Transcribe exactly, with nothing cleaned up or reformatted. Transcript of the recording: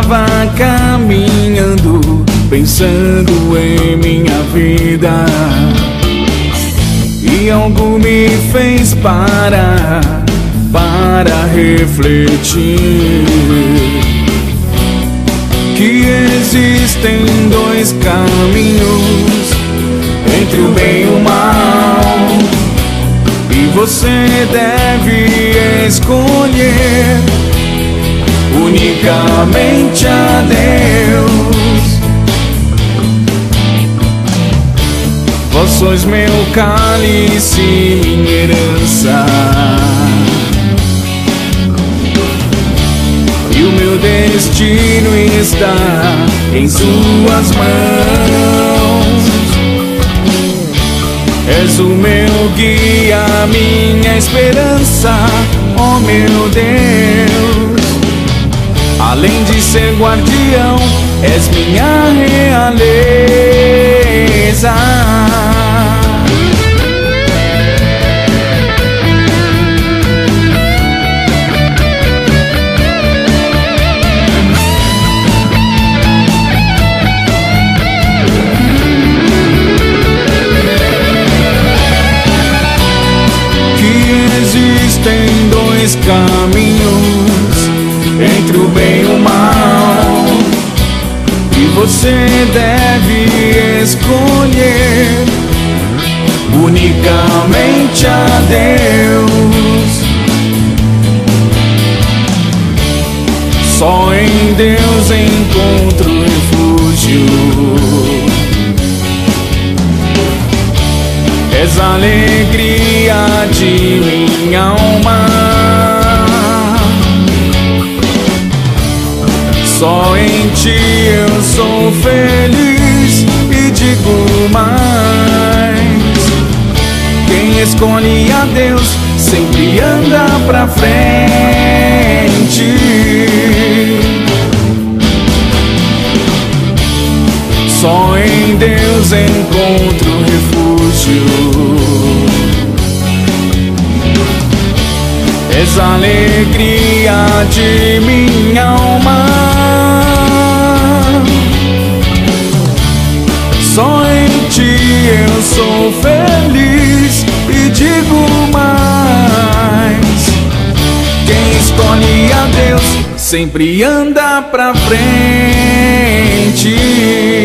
estava caminhando, pensando em minha vida, e algo me fez parar para refletir que existem dois caminhos entre o bem e o mal, e você deve escolher unicamente a Deus. Vós sois meu cálice, minha herança, e o meu destino está em suas mãos. És o meu guia, minha esperança, ó meu Deus. Além de ser guardião, és minha realeza. Existem dois caminhos entre o bem e o mal, e você deve escolher unicamente a Deus. Só em Deus encontro refúgio. És a alegria de minha alma. Só em ti eu sou feliz e digo mais: quem escolhe a Deus sempre anda pra frente. Só em Deus encontro refúgio. És a alegria de minha alma. Só em ti eu sou feliz e digo mais: quem escolhe a Deus sempre anda pra frente.